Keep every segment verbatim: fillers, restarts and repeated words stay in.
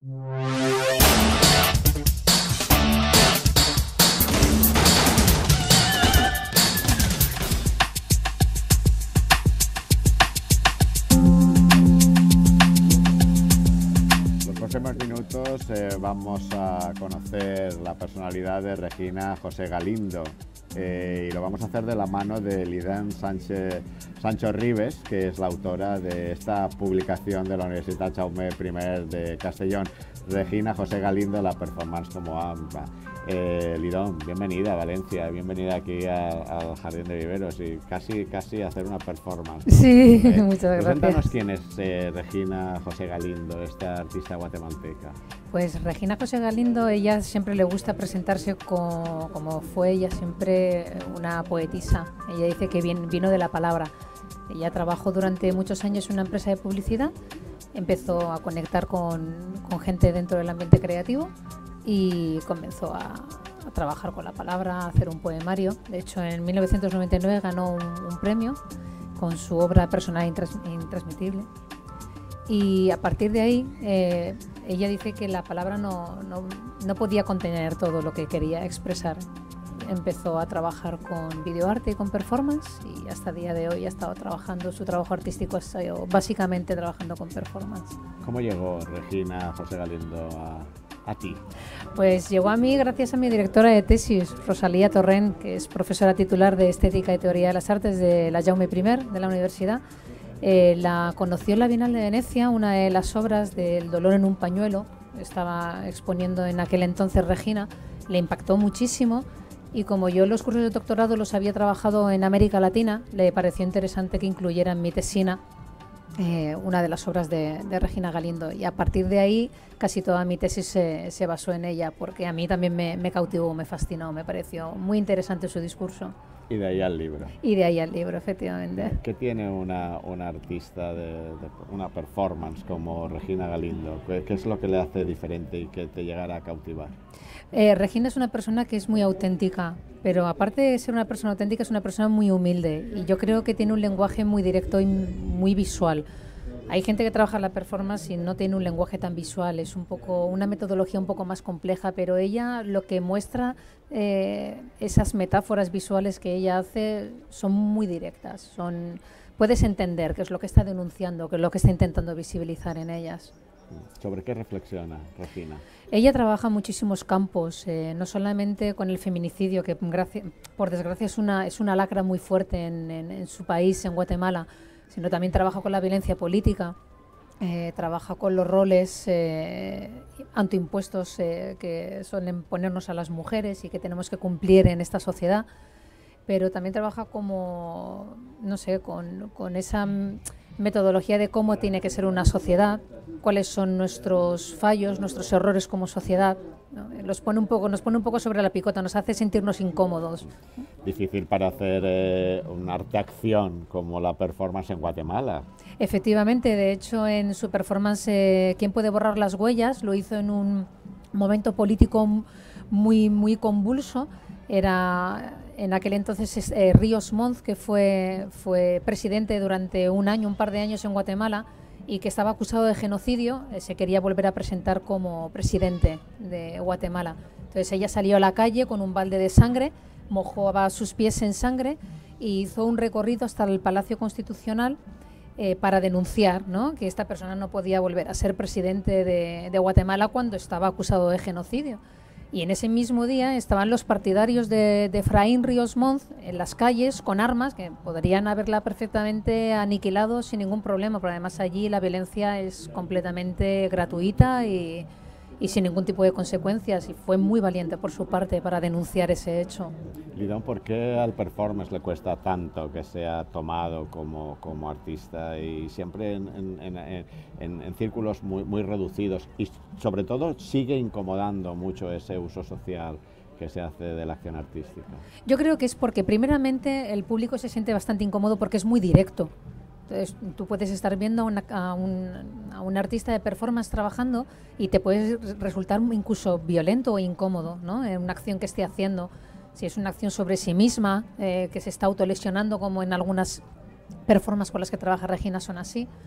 Minutos eh, vamos a conocer la personalidad de Regina José Galindo eh, y lo vamos a hacer de la mano de Lidán Sánchez Sancho Ribes, que es la autora de esta publicación de la Universitat Jaume I de Castellón. Regina José Galindo, la performance como AMPA. Eh, Lidón, bienvenida a Valencia, bienvenida aquí al Jardín de Viveros y casi, casi hacer una performance. Sí, eh, muchas gracias. Cuéntanos quién es eh, Regina José Galindo, esta artista guatemalteca. Pues Regina José Galindo, ella siempre le gusta presentarse como, como fue ella siempre una poetisa. Ella dice que bien, vino de la palabra. Ella trabajó durante muchos años en una empresa de publicidad, empezó a conectar con, con gente dentro del ambiente creativo y comenzó a, a trabajar con la palabra, a hacer un poemario. De hecho, en mil novecientos noventa y nueve ganó un, un premio con su obra personal intrans, intransmitible. Y a partir de ahí, eh, ella dice que la palabra no, no, no podía contener todo lo que quería expresar. Empezó a trabajar con videoarte y con performance y hasta el día de hoy ha estado trabajando, su trabajo artístico ha sido básicamente trabajando con performance. ¿Cómo llegó Regina José Galindo a, a ti? Pues llegó a mí gracias a mi directora de tesis, Rosalía Torrent, que es profesora titular de Estética y Teoría de las Artes de la Jaume I de la universidad. Eh, la conoció en la Bienal de Venecia, una de las obras del dolor en un pañuelo, estaba exponiendo en aquel entonces Regina, le impactó muchísimo. Y como yo los cursos de doctorado los había trabajado en América Latina, le pareció interesante que incluyera en mi tesina eh, una de las obras de, de Regina Galindo. Y a partir de ahí casi toda mi tesis se, se basó en ella, porque a mí también me, me cautivó, me fascinó, me pareció muy interesante su discurso. Y de ahí al libro. Y de ahí al libro, efectivamente. ¿Qué tiene una, una artista, de, de una performance como Regina Galindo? ¿Qué, ¿Qué es lo que le hace diferente y que te llegara a cautivar? Eh, Regina es una persona que es muy auténtica, pero aparte de ser una persona auténtica, es una persona muy humilde y yo creo que tiene un lenguaje muy directo y muy visual. Hay gente que trabaja en la performance y no tiene un lenguaje tan visual, es un poco una metodología un poco más compleja, pero ella lo que muestra, eh, esas metáforas visuales que ella hace son muy directas, son, puedes entender qué es lo que está denunciando, qué es lo que está intentando visibilizar en ellas. ¿Sobre qué reflexiona Regina? Ella trabaja en muchísimos campos, eh, no solamente con el feminicidio, que gracia, por desgracia es una, es una lacra muy fuerte en, en, en su país, en Guatemala, sino también trabaja con la violencia política, eh, trabaja con los roles eh, autoimpuestos eh, que suelen ponernos a las mujeres y que tenemos que cumplir en esta sociedad, pero también trabaja como, no sé, con, con esa metodología de cómo tiene que ser una sociedad, cuáles son nuestros fallos, nuestros errores como sociedad, ¿no? Los pone un poco, nos pone un poco sobre la picota, nos hace sentirnos incómodos. Difícil para hacer eh, un arte-acción como la performance en Guatemala. Efectivamente, de hecho en su performance eh, ¿Quién puede borrar las huellas? Lo hizo en un momento político muy, muy convulso. Era en aquel entonces eh, Ríos Montt, que fue, fue presidente durante un año, un par de años en Guatemala y que estaba acusado de genocidio, eh, se quería volver a presentar como presidente de Guatemala. Entonces ella salió a la calle con un balde de sangre, mojaba sus pies en sangre y hizo un recorrido hasta el Palacio Constitucional eh, para denunciar, ¿no?, que esta persona no podía volver a ser presidente de, de Guatemala cuando estaba acusado de genocidio. Y en ese mismo día estaban los partidarios de, de Efraín Ríos Montt en las calles con armas que podrían haberla perfectamente aniquilado sin ningún problema, pero además allí la violencia es completamente gratuita y, y sin ningún tipo de consecuencias, y fue muy valiente por su parte para denunciar ese hecho. Lidón, ¿por qué al performance le cuesta tanto que sea tomado como, como artista y siempre en, en, en, en, en círculos muy, muy reducidos y sobre todo sigue incomodando mucho ese uso social que se hace de la acción artística? Yo creo que es porque primeramente el público se siente bastante incómodo porque es muy directo. Entonces, tú puedes estar viendo a, una, a, un, a un artista de performance trabajando y te puede resultar incluso violento o incómodo, ¿no?, en una acción que esté haciendo. Si es una acción sobre sí misma, eh, que se está autolesionando, como en algunas performances con las que trabaja Regina son así.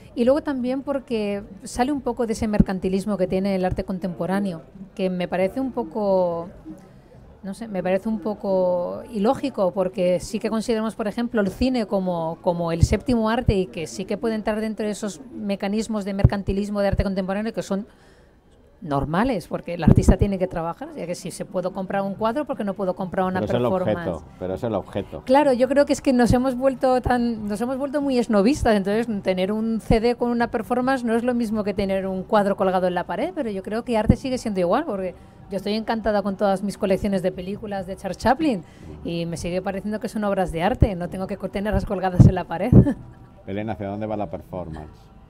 Y luego también porque sale un poco de ese mercantilismo que tiene el arte contemporáneo, que me parece un poco, no sé, me parece un poco ilógico, porque sí que consideramos, por ejemplo, el cine como, como el séptimo arte y que sí que puede entrar dentro de esos mecanismos de mercantilismo de arte contemporáneo que son normales, porque el artista tiene que trabajar, ya que si se puedo comprar un cuadro, porque no puedo comprar una pero performance. Es el objeto, pero es el objeto. Claro, yo creo que es que nos hemos vuelto tan, nos hemos vuelto muy esnovistas, entonces tener un C D con una performance no es lo mismo que tener un cuadro colgado en la pared, pero yo creo que arte sigue siendo igual, porque yo estoy encantada con todas mis colecciones de películas de Charles Chaplin y me sigue pareciendo que son obras de arte, no tengo que tenerlas colgadas en la pared. Belén, ¿hacia dónde va la performance?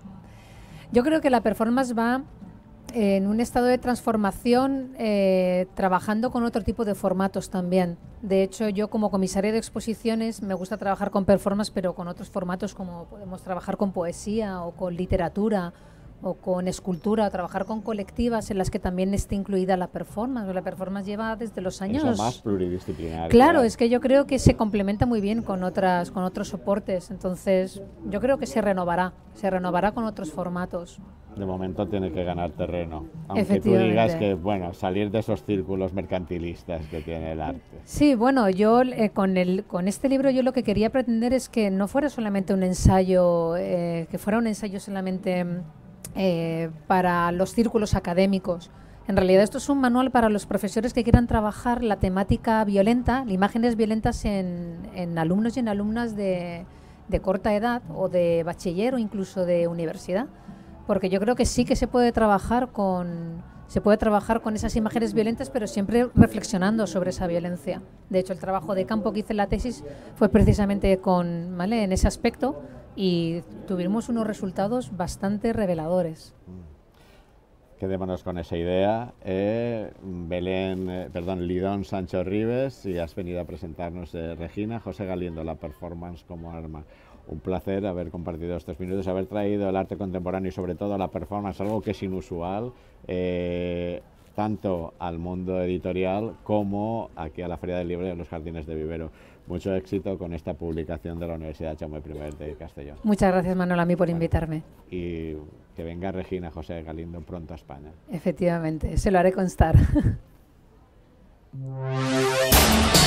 Yo creo que la performance va en un estado de transformación, eh, trabajando con otro tipo de formatos también. De hecho, yo como comisaria de exposiciones me gusta trabajar con performance, pero con otros formatos, como podemos trabajar con poesía o con literatura o con escultura, trabajar con colectivas en las que también esté incluida la performance. La performance lleva desde los años... Es lo más pluridisciplinario. Claro, es que yo creo que se complementa muy bien con otras, con otros soportes. Entonces, yo creo que se renovará, se renovará con otros formatos. De momento tiene que ganar terreno, aunque tú digas que, bueno, salir de esos círculos mercantilistas que tiene el arte. Sí, bueno, yo eh, con, el, con este libro yo lo que quería pretender es que no fuera solamente un ensayo, eh, que fuera un ensayo solamente eh, para los círculos académicos. En realidad esto es un manual para los profesores que quieran trabajar la temática violenta, imágenes violentas en, en alumnos y en alumnas de, de corta edad o de bachiller o incluso de universidad. Porque yo creo que sí que se puede trabajar con se puede trabajar con esas imágenes violentas, pero siempre reflexionando sobre esa violencia. De hecho, el trabajo de campo que hice en la tesis fue precisamente con, ¿vale?, en ese aspecto y tuvimos unos resultados bastante reveladores. Quedémonos con esa idea. Eh, Belén, eh, perdón, Lidón Sancho Ribes, y has venido a presentarnos eh, Regina, José Galindo, la performance como arma. Un placer haber compartido estos minutos, haber traído el arte contemporáneo y sobre todo la performance, algo que es inusual, eh, tanto al mundo editorial como aquí a la Feria del Libro y a los Jardines de Vivero. Mucho éxito con esta publicación de la Universidad Jaume primero de Castellón. Muchas gracias, Manuel, a mí por invitarme. Y que venga Regina José Galindo pronto a España. Efectivamente, se lo haré constar.